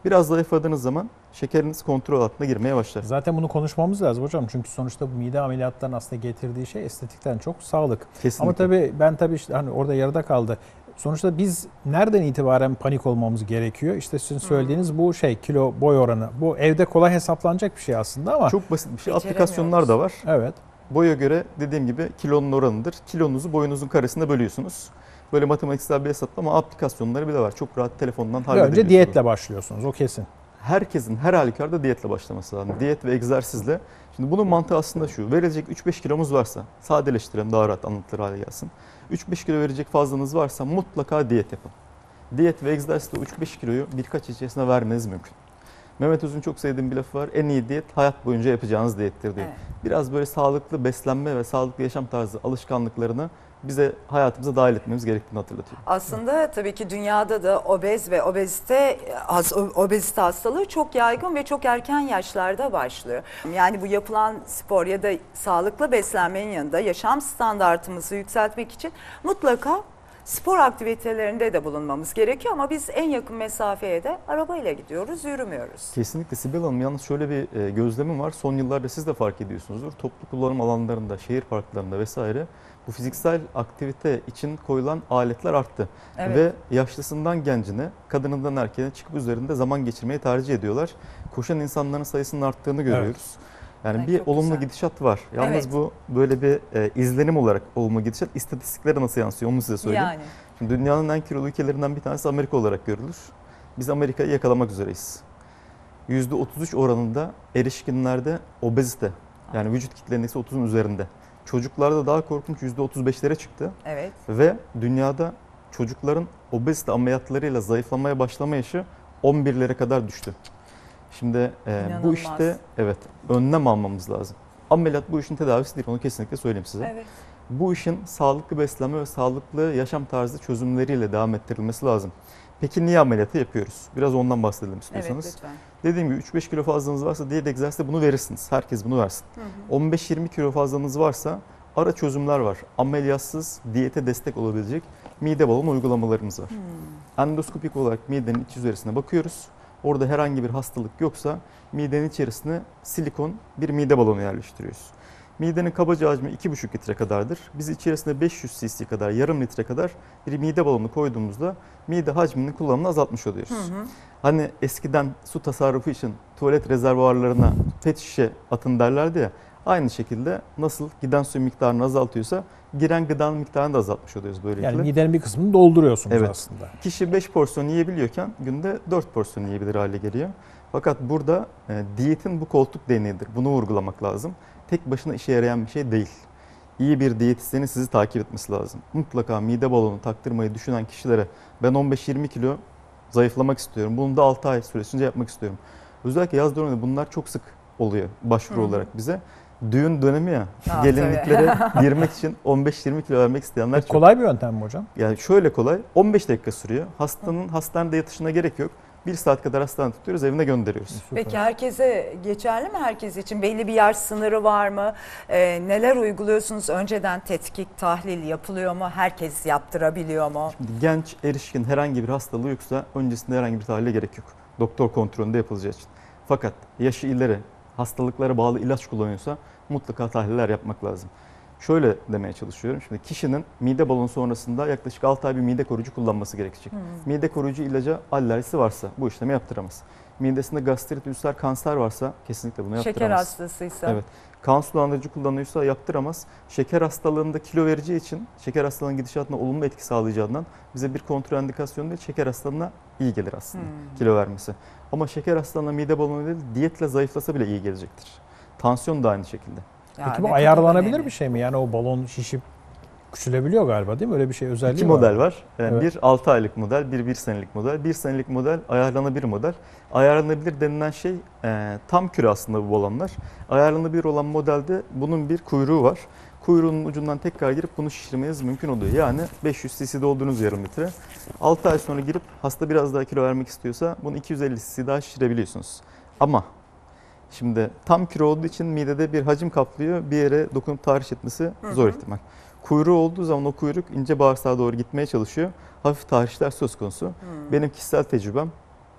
Biraz zayıfladığınız zaman şekeriniz kontrol altına girmeye başlar. Zaten bunu konuşmamız lazım hocam. Çünkü sonuçta bu mide ameliyatlarının aslında getirdiği şey estetikten çok sağlık. Kesinlikle. Ama tabii işte hani orada yarıda kaldı. Sonuçta biz nereden itibaren panik olmamız gerekiyor? İşte sizin söylediğiniz bu kilo boy oranı. Bu evde kolay hesaplanacak bir şey aslında ama. Çok basit bir şey. Aplikasyonlar da var. Evet. Boya göre dediğim gibi kilonun oranıdır. Kilonuzu boyunuzun karesinde bölüyorsunuz. Böyle matematiksel bir hesaplama aplikasyonları bile var. Çok rahat telefondan Ve halledebiliyorsunuz. önce diyetle başlıyorsunuz, o kesin. Herkesin her halükarda diyetle başlaması lazım. Diyet ve egzersizle. Şimdi bunun mantığı aslında şu. Verilecek 3-5 kilomuz varsa, sadeleştirelim daha rahat anlatılır hale gelsin. 3-5 kilo verecek fazlanız varsa mutlaka diyet yapın. Diyet ve egzersizle 3-5 kiloyu birkaç ay içerisinde vermeniz mümkün. Mehmet Öz'ün çok sevdiğim bir lafı var. En iyi diyet hayat boyunca yapacağınız diyettir diyor. Evet. Biraz böyle sağlıklı beslenme ve sağlıklı yaşam tarzı alışkanlıklarını bize hayatımıza dahil etmemiz gerektiğini hatırlatıyor. Aslında tabii ki dünyada da obezite hastalığı çok yaygın ve çok erken yaşlarda başlıyor. Yani bu yapılan spor ya da sağlıklı beslenmenin yanında yaşam standartımızı yükseltmek için mutlaka spor aktivitelerinde de bulunmamız gerekiyor ama biz en yakın mesafeye de arabayla gidiyoruz, yürümüyoruz. Kesinlikle Sibel Hanım, yalnız şöyle bir gözlemim var. Son yıllarda siz de fark ediyorsunuzdur. Toplu kullanım alanlarında, şehir parklarında vesaire bu fiziksel aktivite için koyulan aletler arttı. Evet. Ve yaşlısından gencine, kadınından erkeğine çıkıp üzerinde zaman geçirmeyi tercih ediyorlar. Koşan insanların sayısının arttığını görüyoruz. Evet. Yani bir olumlu güzel gidişat var. Yalnız bu böyle bir izlenim olarak olumlu gidişat istatistiklere nasıl yansıyor onu size söyleyeyim. Yani. Şimdi dünyanın en kilolu ülkelerinden bir tanesi Amerika olarak görülür. Biz Amerika'yı yakalamak üzereyiz. %33 oranında erişkinlerde obezite, yani vücut kitle indeksi 30'un üzerinde. Çocuklarda daha korkunç %35'lere çıktı. Evet. Ve dünyada çocukların obezite ameliyatlarıyla zayıflamaya başlama yaşı 11'lere kadar düştü. Şimdi bu işte önlem almamız lazım. Ameliyat bu işin tedavisi değil, onu kesinlikle söyleyeyim size. Evet. Bu işin sağlıklı beslenme ve sağlıklı yaşam tarzı çözümleriyle devam ettirilmesi lazım. Peki niye ameliyatı yapıyoruz? Biraz ondan bahsedelim istiyorsanız. Evet, lütfen. Dediğim gibi 3-5 kilo fazlanız varsa diyet egzersizde bunu verirsiniz. Herkes bunu versin. 15-20 kilo fazlanız varsa ara çözümler var. Ameliyatsız diyete destek olabilecek mide balonu uygulamalarımız var. Endoskopik olarak midenin iç yüzeyine bakıyoruz. Orada herhangi bir hastalık yoksa midenin içerisine silikon bir mide balonu yerleştiriyoruz. Midenin kabaca hacmi 2,5 litre kadardır. Biz içerisine 500 cc kadar, yarım litre kadar bir mide balonu koyduğumuzda mide hacminin kullanımını azaltmış oluyoruz. Hani eskiden su tasarrufu için tuvalet rezervuarlarına pet şişe atın derlerdi ya. Aynı şekilde nasıl giden su miktarını azaltıyorsa giren gıdanın miktarını da azaltmış oluyoruz böylelikle. Yani midenin bir kısmını dolduruyorsunuz aslında. Kişi 5 porsiyon yiyebiliyorken günde 4 porsiyon yiyebilir hale geliyor. Fakat burada diyetin bu koltuk değneğidir. Bunu vurgulamak lazım. Tek başına işe yarayan bir şey değil. İyi bir diyetisyenin sizi takip etmesi lazım. Mutlaka mide balonu taktırmayı düşünen kişilere ben 15-20 kilo zayıflamak istiyorum. Bunu da 6 ay süresince yapmak istiyorum. Özellikle yaz döneminde bunlar çok sık oluyor başvuru olarak bize. Düğün dönemi ya, gelinliklere girmek için 15-20 kilo vermek isteyenler çok. Kolay bir yöntem mi hocam? Yani şöyle kolay, 15 dakika sürüyor. Hastanın hastanede yatışına gerek yok. 1 saat kadar hastanede tutuyoruz, evine gönderiyoruz. Süper. Peki herkese geçerli mi, herkes için? Belli bir yaş sınırı var mı? Neler uyguluyorsunuz? Önceden tetkik, tahlil yapılıyor mu? Herkes yaptırabiliyor mu? Şimdi genç, erişkin herhangi bir hastalığı yoksa öncesinde herhangi bir tahlile gerek yok. Doktor kontrolünde yapılacağı için. Fakat yaşı ileri, hastalıklara bağlı ilaç kullanıyorsa mutlaka tahliller yapmak lazım. Şöyle demeye çalışıyorum. Şimdi kişinin mide balonu sonrasında yaklaşık 6 ay bir mide koruyucu kullanması gerekecek. Mide koruyucu ilaca alerjisi varsa bu işlemi yaptıramaz. Midesinde gastrit, ülser, kanser varsa kesinlikle bunu yaptıramaz. Şeker hastasıysa. Evet. Kan sulandırıcı kullanıyorsa yaptıramaz. Şeker hastalığında kilo vereceği için şeker hastalığının gidişatına olumlu etki sağlayacağından bize bir kontrol indikasyonu değil, şeker hastalığına iyi gelir aslında kilo vermesi. Ama şeker hastalığına mide balonu değil, diyetle zayıflasa bile iyi gelecektir. Tansiyon da aynı şekilde. Peki bu ayarlanabilir bir şey mi? Yani o balon şişip küçülebiliyor galiba değil mi? Öyle bir şey özelliği var. 2 model var. Yani bir 6 aylık model, bir 1 senelik model. 1 senelik model ayarlanabilir model. Ayarlanabilir denilen şey tam küre aslında bu balonlar. Ayarlanabilir olan modelde bunun bir kuyruğu var. Kuyruğunun ucundan tekrar girip bunu şişirmeniz mümkün oluyor. Yani 500 cc doldurduğunuz yarım litre. 6 ay sonra girip hasta biraz daha kilo vermek istiyorsa bunu 250 cc daha şişirebiliyorsunuz. Ama şimdi tam kilo olduğu için midede bir hacim kaplıyor. Bir yere dokunup tahriş etmesi zor ihtimal. Kuyruğu olduğu zaman o kuyruk ince bağırsağa doğru gitmeye çalışıyor. Hafif tahrişler söz konusu. Benim kişisel tecrübem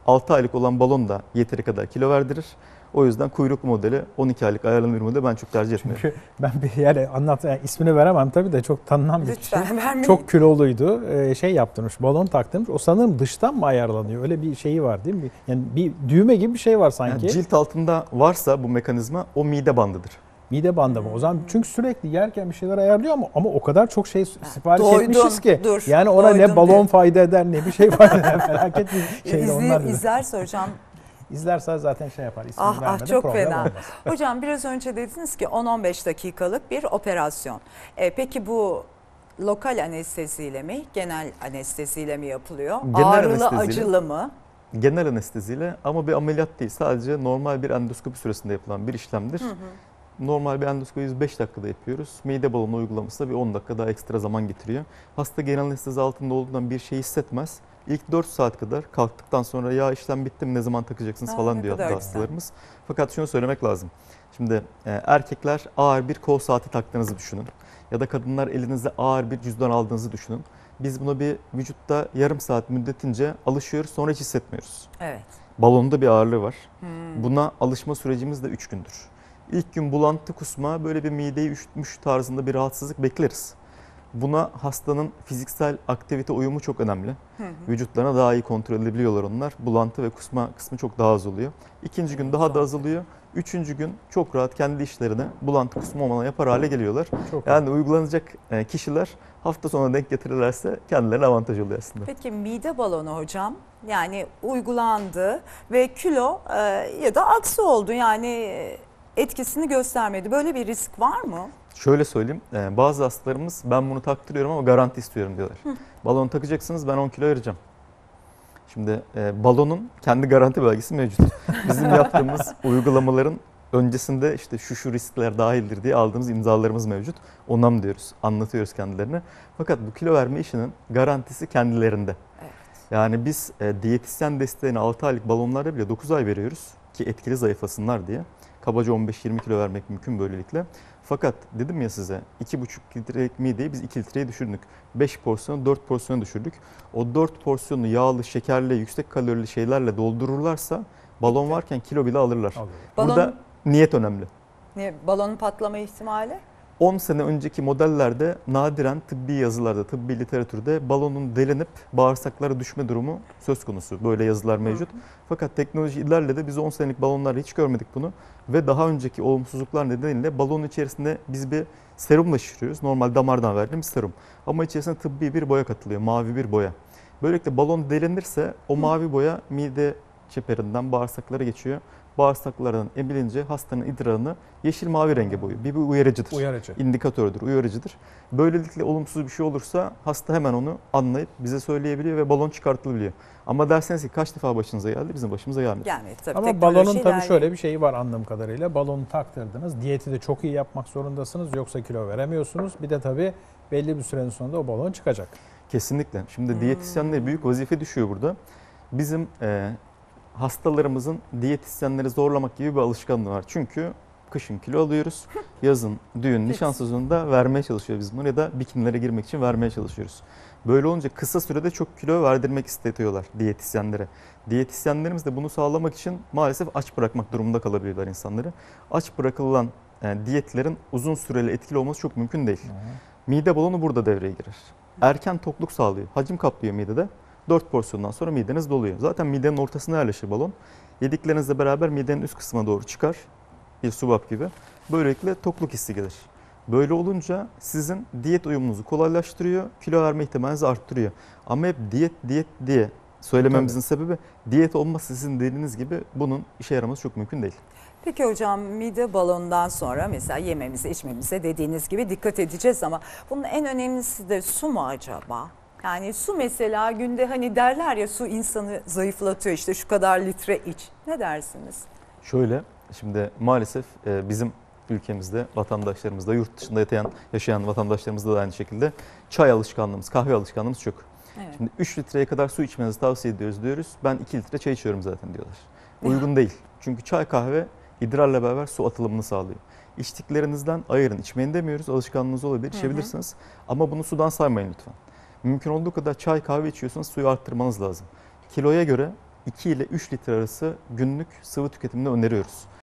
6 aylık olan balon da yeteri kadar kilo verdirir. O yüzden kuyruklu modeli 12 aylık ayarlanır modeli ben çok tercih etmiyorum. Çünkü ben bir yani ismini veremem tabii de çok tanınan bir kişi. Lütfen vermeyin. Çok kiloluydu. Şey yaptırmış, balon taktırmış. O sanırım dıştan mı ayarlanıyor? Öyle bir şeyi var değil mi? Yani bir düğme gibi bir şey var sanki. Yani cilt altında varsa bu mekanizma o mide bandıdır. Mide bandı mı? O zaman çünkü sürekli yerken bir şeyler ayarlıyor ama o kadar çok şey sipariş Doydum, etmişiz ki. dur, yani ona ne doydum balon diye. fayda eder ne bir şey fayda eder. Felaket bir şey onlar. İzlerse hocam. İzlerse zaten şey yapar. İsmini Ah vermeden çok problem fena. olmaz. Hocam biraz önce dediniz ki 10-15 dakikalık bir operasyon. Peki bu lokal anesteziyle mi, genel anesteziyle mi yapılıyor? Genel Ağrılı, anesteziyle. acılı mı? Genel anesteziyle ama bir ameliyat değil. Sadece normal bir endoskopi süresinde yapılan bir işlemdir. Normal bir endoskopi biz 5 dakikada yapıyoruz. Mide balonu uygulaması da bir 10 dakika daha ekstra zaman getiriyor. Hasta genel anestezi altında olduğundan bir şey hissetmez. İlk 4 saat kadar kalktıktan sonra ya işlem bitti mi ne zaman takacaksınız Aa, falan ne diyor kadar güzel. hastalarımız. Fakat şunu söylemek lazım. Şimdi erkekler ağır bir kol saati taktığınızı düşünün. Ya da kadınlar elinizde ağır bir cüzdan aldığınızı düşünün. Biz buna bir vücutta yarım saat müddetince alışıyoruz, sonra hiç hissetmiyoruz. Evet. Balonda bir ağırlığı var. Buna alışma sürecimiz de 3 gündür. İlk gün bulantı, kusma, böyle bir mideyi üşütmüş tarzında bir rahatsızlık bekleriz. Buna hastanın fiziksel aktivite uyumu çok önemli. Vücutlarına daha iyi kontrol edebiliyorlar onlar. Bulantı ve kusma kısmı çok daha az oluyor. İkinci gün daha da azalıyor. Üçüncü gün çok rahat kendi işlerini bulantı kusma olmadan yapar hale geliyorlar. Çok Yani uygulanacak kişiler hafta sonuna denk getirirlerse kendilerine avantaj oluyor aslında. Peki mide balonu hocam, yani uygulandı ve kilo ya da aksi oldu, yani etkisini göstermedi. Böyle bir risk var mı? Şöyle söyleyeyim, bazı hastalarımız ben bunu taktırıyorum ama garanti istiyorum diyorlar. Balonu takacaksınız, ben 10 kilo vereceğim. Şimdi balonun kendi garanti belgesi mevcut. Bizim yaptığımız uygulamaların öncesinde işte şu riskler dahildir diye aldığımız imzalarımız mevcut. Onam diyoruz, anlatıyoruz kendilerine. Fakat bu kilo verme işinin garantisi kendilerinde. Evet. Yani biz diyetisyen desteğini 6 aylık balonlarda bile 9 ay veriyoruz ki etkili zayıflasınlar diye. Kabaca 15-20 kilo vermek mümkün böylelikle. Fakat dedim ya size 2,5 litrelik mideyi biz 2 litreye düşürdük. 5 porsiyonu 4 porsiyona düşürdük. O 4 porsiyonu yağlı, şekerli, yüksek kalorili şeylerle doldururlarsa balon varken kilo bile alırlar. Burada Balon- niyet önemli. Balonun patlama ihtimali? 10 sene önceki modellerde nadiren tıbbi yazılarda, tıbbi literatürde balonun delinip bağırsaklara düşme durumu söz konusu. Böyle yazılar mevcut. Fakat teknoloji ilerledi. Biz 10 senelik balonlarda hiç görmedik bunu. Ve daha önceki olumsuzluklar nedeniyle balonun içerisinde biz bir serumla şişiriyoruz. Normal damardan verdiğimiz serum. Ama içerisine tıbbi bir boya katılıyor. Mavi bir boya. Böylelikle balon delinirse o mavi boya mide çeperinden bağırsaklara geçiyor. Bağırsaklardan emilince hastanın idrarını yeşil mavi renge boyuyor. Bir uyarıcıdır. Uyarıcı. İndikatördür, uyarıcıdır. Böylelikle olumsuz bir şey olursa hasta hemen onu anlayıp bize söyleyebiliyor ve balon çıkartılabiliyor. Ama derseniz ki kaç defa başınıza geldi, bizim başımıza gelmedi. Gelmedi tabii. Ama teknoloji balonun tabii ilerliyor. şöyle bir şeyi var anladığım kadarıyla. Balonu taktırdınız. Diyeti de çok iyi yapmak zorundasınız. Yoksa kilo veremiyorsunuz. Bir de tabii belli bir sürenin sonunda o balon çıkacak. Kesinlikle. Şimdi diyetisyenlere büyük vazife düşüyor burada. Bizim hastalarımızın diyetisyenleri zorlamak gibi bir alışkanlığı var. Çünkü kışın kilo alıyoruz. Yazın düğün, nişan sezonunda vermeye çalışıyor biz bunu ya da bikinilere girmek için vermeye çalışıyoruz. Böyle olunca kısa sürede çok kilo verdirmek istetiyorlar diyetisyenlere. Diyetisyenlerimiz de bunu sağlamak için maalesef aç bırakmak durumunda kalabiliyorlar insanları. Aç bırakılan diyetlerin uzun süreli etkili olması çok mümkün değil. Mide balonu burada devreye girer. Erken tokluk sağlıyor. Hacim kaplıyor midede. 4 porsiyondan sonra mideniz doluyor. Zaten midenin ortasına yerleşir balon. Yediklerinizle beraber midenin üst kısmına doğru çıkar. Bir subap gibi. Böylelikle tokluk hissi gelir. Böyle olunca sizin diyet uyumunuzu kolaylaştırıyor, kilo verme ihtimalinizi arttırıyor. Ama hep diyet diye söylememizin sebebi diyet olması sizin dediğiniz gibi bunun işe yaraması çok mümkün değil. Peki hocam, mide balonundan sonra mesela yememize, içmemize dediğiniz gibi dikkat edeceğiz ama bunun en önemlisi de su mu acaba? Yani su mesela günde hani derler ya, su insanı zayıflatıyor, işte şu kadar litre iç. Ne dersiniz? Şöyle, şimdi maalesef bizim ülkemizde vatandaşlarımızda, yurt dışında yaşayan vatandaşlarımızda da aynı şekilde çay alışkanlığımız, kahve alışkanlığımız çok. Evet. Şimdi 3 litreye kadar su içmenizi tavsiye ediyoruz diyoruz. Ben 2 litre çay içiyorum zaten diyorlar. Uygun değil. Çünkü çay kahve idrarla beraber su atılımını sağlıyor. İçtiklerinizden ayırın. İçmeyin demiyoruz. Alışkanlığınız olabilir. İçebilirsiniz. Ama bunu sudan saymayın lütfen. Mümkün olduğu kadar çay kahve içiyorsanız suyu arttırmanız lazım. Kiloya göre 2 ile 3 litre arası günlük sıvı tüketimini öneriyoruz.